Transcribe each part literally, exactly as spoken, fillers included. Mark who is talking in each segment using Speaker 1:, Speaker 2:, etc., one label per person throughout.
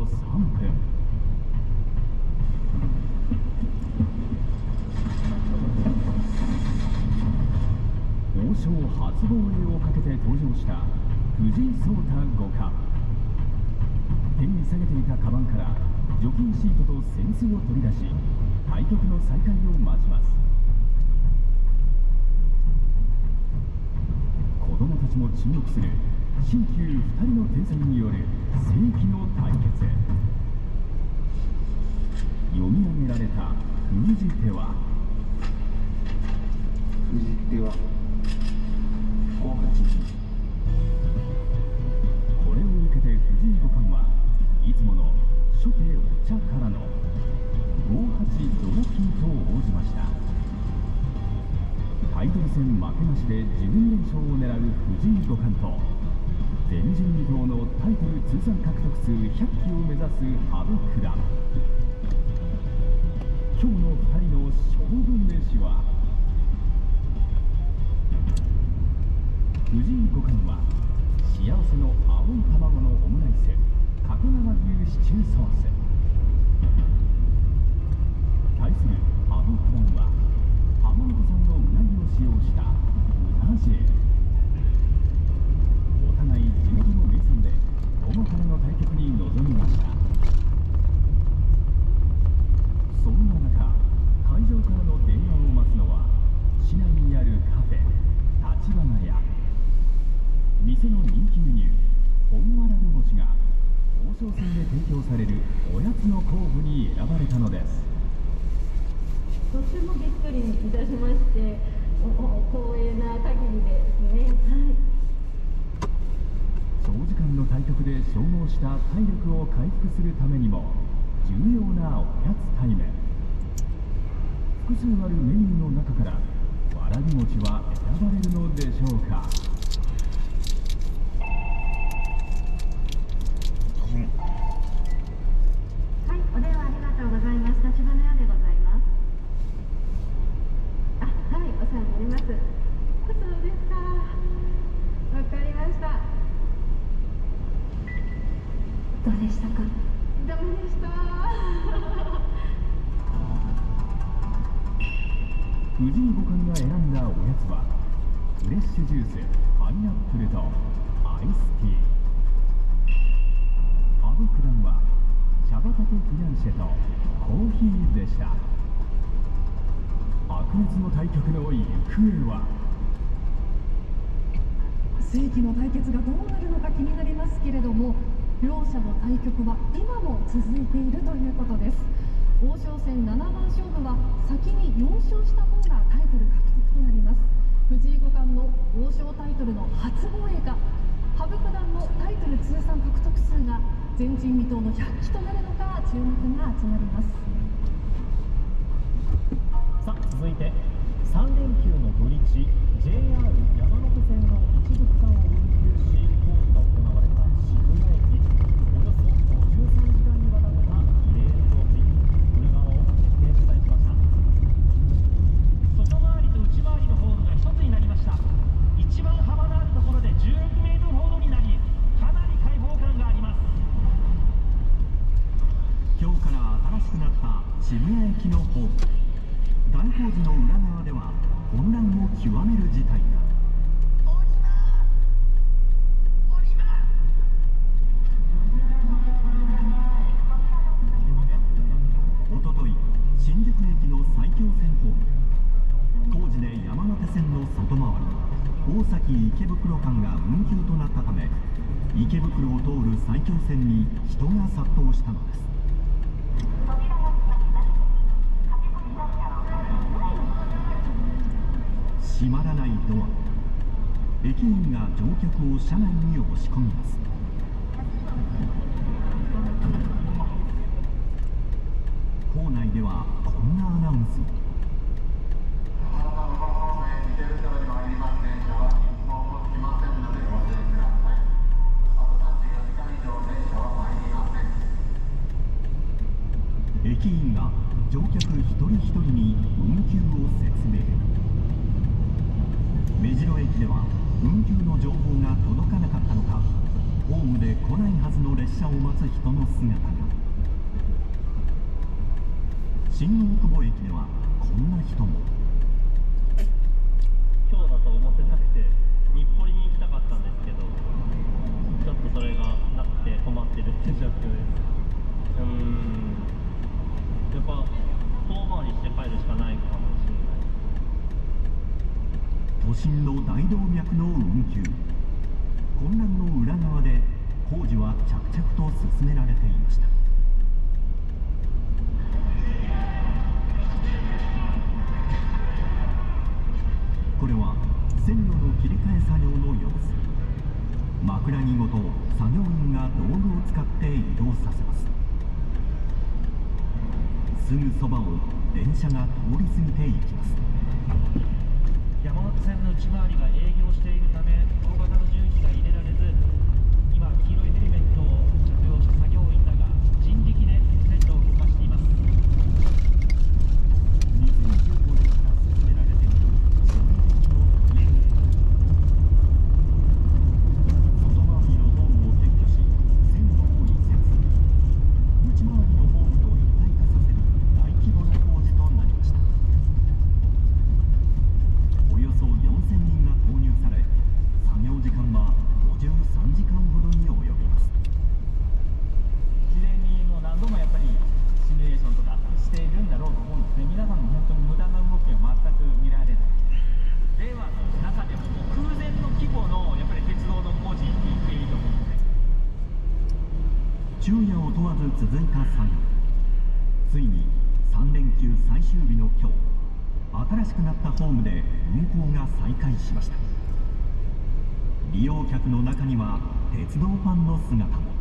Speaker 1: さんぷん。王将初防衛をかけて登場した藤井聡太五冠。手に下げていたカバンから除菌シートと扇子を取り出し、対局の再開を待ちます。子供たちも注目する新旧ふたりの天才による世紀の対決。読み上げられた封じ手は
Speaker 2: 封じ手はごはちに。
Speaker 1: これを受けて藤井五冠はいつもの初手お茶からのごはち同金と応じました。タイトル戦負けなしでじゅうにれんしょうを狙う藤井五冠と前人未到のタイトル通算獲得数ひゃっきを目指す羽生九段。今日のふたりの勝負飯は、藤井五冠は幸せの青い卵のオムライス掛川牛シチューソース。対する羽生九段は浜本産のうなぎを使用したうな重。お互い地元の名産で友からの対局に臨みました。そんな中、会場からの電話を待つのは市内にあるカフェ立花屋。店の人気メニュー本わらび餅が王将戦で提供されるおやつの候補に選ばれたのです。
Speaker 3: とてもびっくりいたしまして、光栄な限りですね。はい、
Speaker 1: 長時間の対局で消耗した体力を回復するためにも重要なおやつタイム。複数あるメニューの中からわらび餅は選ばれるのでしょうか。
Speaker 3: はい、お電話ありがとうございます。立花屋でございます。あ、はい、お世話になります。そうですか。わかりました。どうでしたか？ダメでした。
Speaker 1: 藤井五冠が選んだおやつはフレッシュジュースパイナップルとアイスティー。羽生九段は茶畑フィナンシェとコーヒーでした。白熱の対局の行方は。
Speaker 4: 世紀の対決がどうなるのか気になりますけれども、両者の対局は今も続いているということです。王将戦ななばん勝負は先によん勝した方がタイトル獲得となります。藤井五冠の王将タイトルの初防衛か、羽生九段のタイトル通算獲得数が前人未到のひゃっきとなるのか注目が集まります。
Speaker 5: さあ、続いてさんれんきゅうの土日 ジェイアール 山手線の一部区間を運休し工事が行われた渋谷駅。およそごじゅうさんじかんにわたった異例の工事、裏側を徹底取材しました。
Speaker 6: 外回りと内回りのホームが一つになりました。一番幅のあるところでじゅうろくメートルほどになり、かなり開放感があります。
Speaker 1: 今日から新しくなった渋谷駅のホーム。大工事の裏側では混乱を極める事態が。おととい、新宿駅の埼京線ホーム。工事で山手線の外回り大崎池袋間が運休となったため、池袋を通る埼京線に人が殺到したのです。閉まらないドア。駅員が乗客を車内に押し込みます。構内ではこんなアナウンスも。駅員が乗客一人一人に運休を説明。目白駅では運休の情報が届かなかったのか、 ホームで来ないはずの列車を待つ人の姿が。新大久保駅ではこんな人も。
Speaker 6: 今日だと思ってなくて日暮里に行きたかったんですけど、ちょっとそれがなくて困ってるって状況です。うーん、やっぱ遠回りして帰るしかないかもしれない。
Speaker 1: 都心の大動脈の運休、混乱の裏側で工事は着々と進められていました。これは線路の切り替え作業の様子。枕木ごと作業員が道具を使って移動させます。すぐそばを電車が通り過ぎていきます。
Speaker 6: 山手線の内回りが営業しているため大型の重機が入れられず、今黄色いヘルメットを着用した作業員らが人力で線路を動かしています。
Speaker 1: にせんじゅうごねんから進められている渋谷駅のクレーン。外回りのホームを撤去し線路を移設、内回りのホームと一体化させる大規模な工事となりました。およそよんせんにんが投入され、作業時間はごじゅうさんじかんほどに及びます。
Speaker 7: 事前にもう何度もやっぱりシミュレーションとかしているんだろうと思うんですね。皆さんも本当に無駄な動きは全く見られない。令和の中でももう空前の規模のやっぱり鉄道の工事に行っていると思うんですね。
Speaker 1: 昼夜を問わず続いた作業。ついにさん連休最終日の今日、新しくなったホームで運行が再開しました。利用客の中には鉄道ファンの姿も。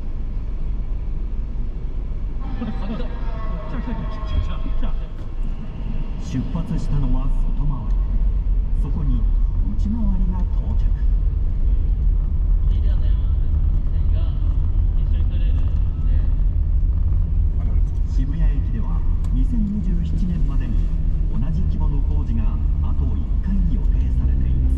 Speaker 1: 出発したのは外回り、そこに内回りが到着。渋谷駅ではにせんにじゅうななねんまでに同じ規模の工事があといっかい予定されています。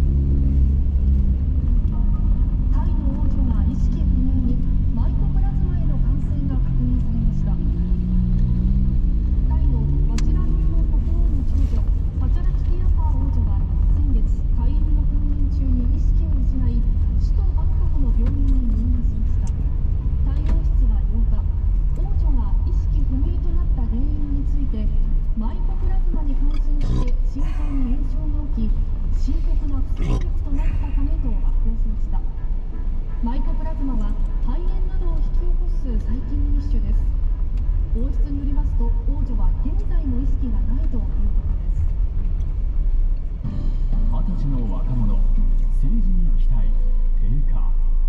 Speaker 4: タイの王女が意識不明に、マイコプラズマへの感染が確認されました。タイのワチラロンコ国王の長女パチャラキティアパー王女は先月、海遊の訓練中に意識を失い、首都バンコクの病院に入院しました。タイ王室はようか、王女が意識不明となった原因について、マイコプラズマに感染して心臓に炎症が起き、深刻な不整脈となったためと発表しました。マイコプラズマは肺炎などを引き起こす細菌の一種です。王室によりますと、王女は現在も意識がないということです。
Speaker 1: 二十歳の若者、政治に期待低下。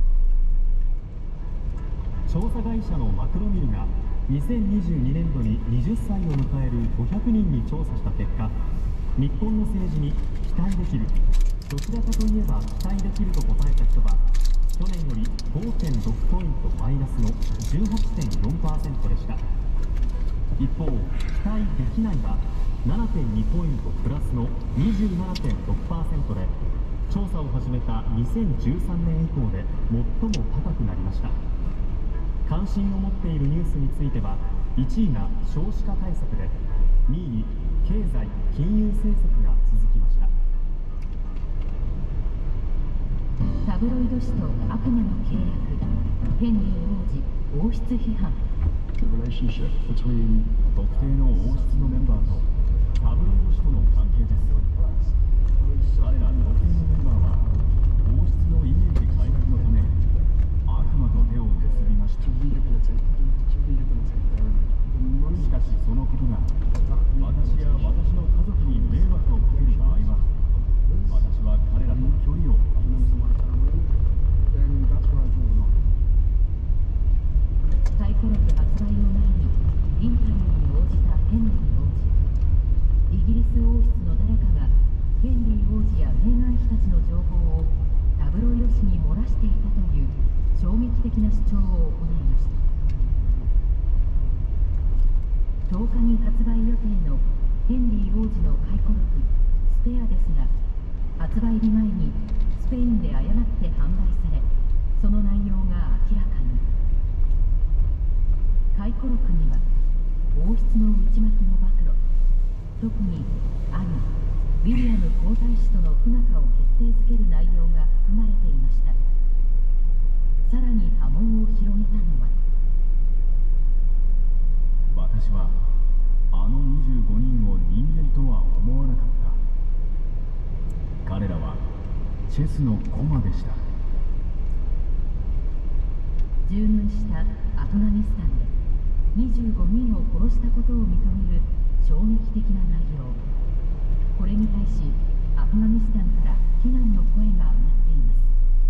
Speaker 5: 調査会社のマクロミルがにせんにじゅうにねんどにはたちを迎えるごひゃくにんに調査した結果、日本の政治に期待できる、どちらかといえば期待できると答えた人は去年より ごてんろく ポイントマイナスの じゅうはちてんよんパーセント でした。一方、期待できないは ななてんに ポイントプラスの にじゅうななてんろくパーセント で、調査を始めたにせんじゅうさんねん以降で最も高くなりました。関心を持っているニュースについては、いちいが少子化対策で、にいに経済・金融政策が続きました。
Speaker 8: タブロイド紙と悪魔の契約、ヘンリー王子王室批判。
Speaker 1: 特定の王室のメンバーとタブロイド紙との関係です。彼ら特定のメンバーは王室のイメージ改革のため悪魔と手を結びました。しかしそのことが私や私の家族に迷惑をかける場合は、私は彼らと距離を置きます。
Speaker 8: 回顧録発売を前にインタビューに応じたヘンリー王子。イギリス王室の誰かがヘンリー王子やメーガン妃たちの情報をタブロイド紙に漏らしていたという衝撃的な主張を行いました。とおかに発売予定のヘンリー王子の回顧録スペアですが、発売日前にスペインで誤って販売され、 その内容が明らかに。回顧録には王室の内幕の暴露、特に兄ウィリアム皇太子との不仲を決定づける内容が含まれていました。さらに波紋を広げたのは、
Speaker 1: 私はあのにじゅうごにんを人間とは思わなかった。彼らはチェスの駒でした。
Speaker 8: 従軍したアフガニスタンでにじゅうごにんを殺したことを認める衝撃的な内容。これに対しアフガニスタンから非難の声が上がっています。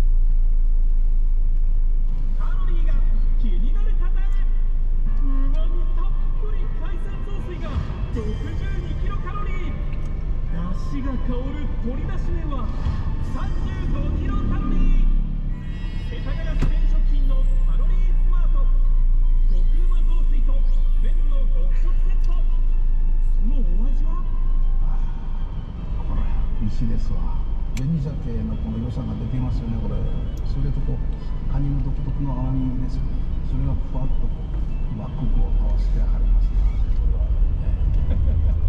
Speaker 7: カロリーが気になる方へ。うまみたっぷり海鮮雑炊がろくじゅうにキロカロリー。出汁が香る鶏だし麺はさんじゅうごキロカロリー。世田谷自然食品のカロリースマート極うま雑炊と麺のろく食セット。そのお味は？
Speaker 2: これ美味しいですわ。紅鮭のこの良さが出ていますよね。これそれとこうカニの独特の甘みですよね。それがふわっとこううまくこう合わせてはりますな、これはね。